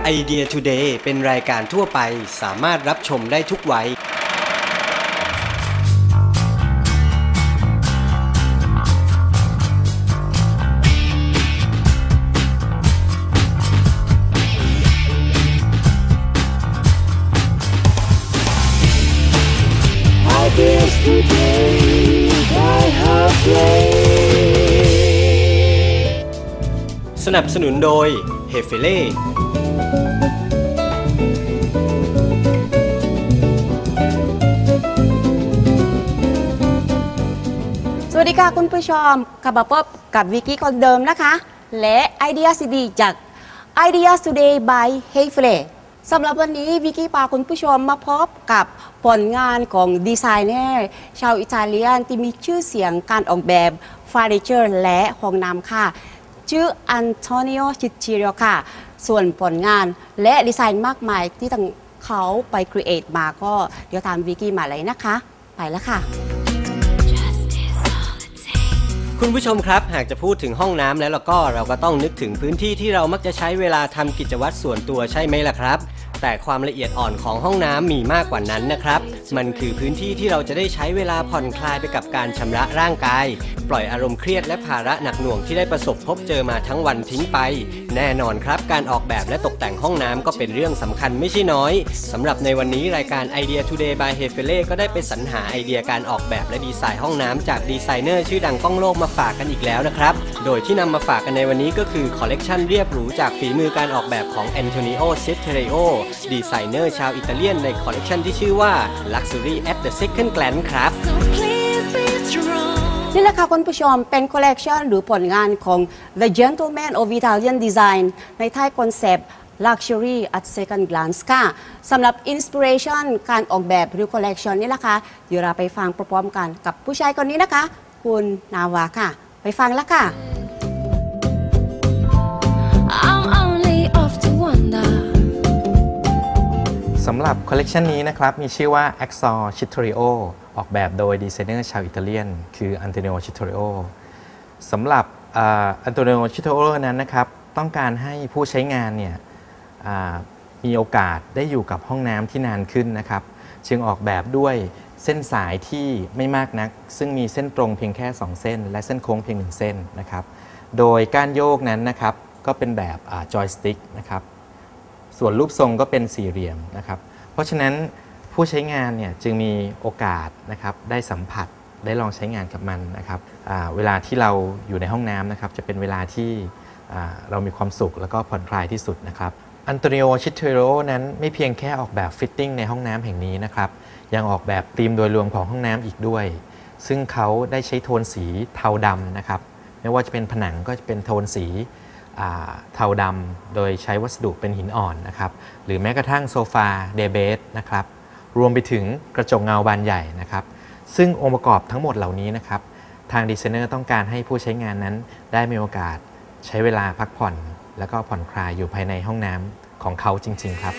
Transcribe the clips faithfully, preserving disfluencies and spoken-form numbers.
ไอเดีย Today เป็นรายการทั่วไปสามารถรับชมได้ทุกวัยสนับสนุนโดยเฮเฟเล่สวัสดีค่ะคุณผู้ชมกลับมาพบกับวิกกี้คนเดิมนะคะและไอเดียดีๆจาก Ideas Today by Hey Fle สำหรับวันนี้วิกกี้พาคุณผู้ชมมาพบกับผลงานของดีไซเนอร์ชาวอิตาเลียนที่มีชื่อเสียงการออกแบบเฟอร์นิเจอร์และห้องน้ำค่ะชื่ออันโตนิโอ ชิชิโรค่ะส่วนผลงานและดีไซน์มากมายที่ทั้งเขาไปครีเอทมาก็เดี๋ยวตามวิกกี้มาเลยนะคะไปแล้วค่ะคุณผู้ชมครับหากจะพูดถึงห้องน้ำแล้วเราก็เราก็ต้องนึกถึงพื้นที่ที่เรามักจะใช้เวลาทำกิจวัตรส่วนตัวใช่ไหมล่ะครับแต่ความละเอียดอ่อนของห้องน้ำมีมากกว่านั้นนะครับมันคือพื้นที่ที่เราจะได้ใช้เวลาผ่อนคลายไปกับการชำระร่างกายปล่อยอารมณ์เครียดและภาระหนักหน่วงที่ได้ประสบพบเจอมาทั้งวันทิ้งไปแน่นอนครับการออกแบบและตกแต่งห้องน้ำก็เป็นเรื่องสำคัญไม่ใช่น้อยสำหรับในวันนี้รายการ Idea Today by Hey Fle ก็ได้ไปสรรหาไอเดียการออกแบบและดีไซน์ห้องน้ำจากดีไซเนอร์ชื่อดังก้องโลกมาฝากกันอีกแล้วนะครับโดยที่นำมาฝากกันในวันนี้ก็คือคอลเลกชันเรียบหรูจากฝีมือการออกแบบของแอนโทนิโอ เซตเทเรโอดีไซเนอร์ชาวอิตาเลียนในคอลเลกชันที่ชื่อว่า Luxury at the Second Glance ครับนี่แหละค่ะคุณผู้ชมเป็นคอลเลกชันหรือผลงานของ The Gentleman of Italian Design ในท้ายคอนเซปต์ Luxury at Second Glance ค่ะสำหรับอินสปิเรชันการออกแบบหรือคอลเลกชันนี่แหละค่ะเดี๋ยวเราไปฟังพร้อมๆกันกับผู้ชายคนนี้นะคะคุณนาวาค่ะไปฟังแล้วค่ะสำหรับคอลเลกชันนี้นะครับมีชื่อว่า Axor Chittorio ออกแบบโดยดีไซเนอร์ชาวอิตาเลียนคืออันโตนิโอ ชิตโตริโอสำหรับอันโตนิโอ ชิตโตริโอนั้นนะครับต้องการให้ผู้ใช้งานเนี่ยมีโอกาสได้อยู่กับห้องน้ำที่นานขึ้นนะครับจึงออกแบบด้วยเส้นสายที่ไม่มากนักซึ่งมีเส้นตรงเพียงแค่สองเส้นและเส้นโค้งเพียงหนึ่งเส้นนะครับโดยก้านโยกนั้นนะครับก็เป็นแบบจอยสติ๊กนะครับส่วนรูปทรงก็เป็นสี่เหลี่ยมนะครับเพราะฉะนั้นผู้ใช้งานเนี่ยจึงมีโอกาสนะครับได้สัมผัสได้ลองใช้งานกับมันนะครับเวลาที่เราอยู่ในห้องน้ำนะครับจะเป็นเวลาที่เรามีความสุขแล้วก็ผ่อนคลายที่สุดนะครับอันโตนิโอ ชิตโตริโอนั้นไม่เพียงแค่ออกแบบฟิตติ้งในห้องน้ำแห่งนี้นะครับยังออกแบบธีมโดยรวมของห้องน้ำอีกด้วยซึ่งเขาได้ใช้โทนสีเทาดำนะครับไม่ว่าจะเป็นผนังก็จะเป็นโทนสีเทาดำโดยใช้วัสดุเป็นหินอ่อนนะครับหรือแม้กระทั่งโซฟาเดย์เบสนะครับรวมไปถึงกระจกเงาบานใหญ่นะครับซึ่งองค์ประกอบทั้งหมดเหล่านี้นะครับทางดีไซเนอร์ต้องการให้ผู้ใช้งานนั้นได้มีโอกาสใช้เวลาพักผ่อนแล้วก็ผ่อนคลายอยู่ภายในห้องน้ำของเขาจริงๆครับ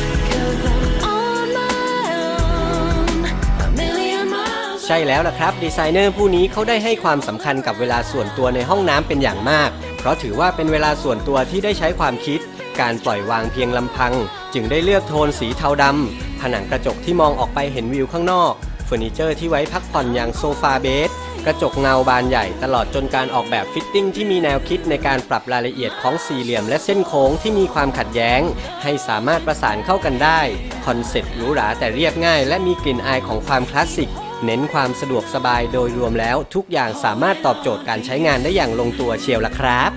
ใช่แล้วล่ะครับดีไซเนอร์ผู้นี้เขาได้ให้ความสำคัญกับเวลาส่วนตัวในห้องน้ำเป็นอย่างมากเพราะถือว่าเป็นเวลาส่วนตัวที่ได้ใช้ความคิดการปล่อยวางเพียงลำพังจึงได้เลือกโทนสีเทาดำผนังกระจกที่มองออกไปเห็นวิวข้างนอกเฟอร์นิเจอร์ที่ไว้พักผ่อนอย่างโซฟาเบสกระจกเงาบานใหญ่ตลอดจนการออกแบบฟิตติ้งที่มีแนวคิดในการปรับรายละเอียดของสี่เหลี่ยมและเส้นโค้งที่มีความขัดแย้งให้สามารถประสานเข้ากันได้คอนเซ็ปต์หรูหราแต่เรียบง่ายและมีกลิ่นอายของความคลาสสิกเน้นความสะดวกสบายโดยรวมแล้วทุกอย่างสามารถตอบโจทย์การใช้งานได้อย่างลงตัวเชียวล่ะครับ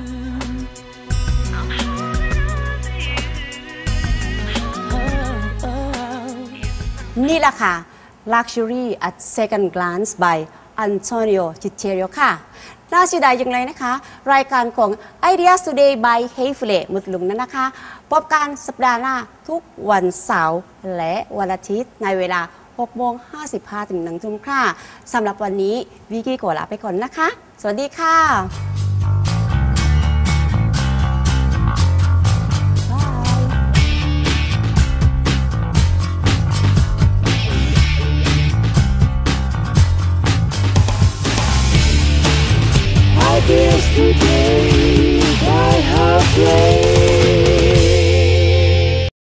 นี่แหละค่ะ Luxury at Second Glance by อันโตนิโอ ชิเชโรค่ะน่าเสียดายอย่างไรนะคะรายการของ Ideas Today by Hey Fle หมดลงนั้นนะคะพบกันสัปดาห์หน้าทุกวันเสาร์และวันอาทิตย์ในเวลาหกโมงห้าสิบห้าถึงหนึ่งทุ่มค่ะสำหรับวันนี้วิกกี้ขอลาไปก่อนนะคะสวัสดีค่ะ